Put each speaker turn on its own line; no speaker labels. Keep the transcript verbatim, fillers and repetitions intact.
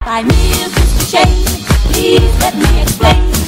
by mere Mister Shane. Please let me explain.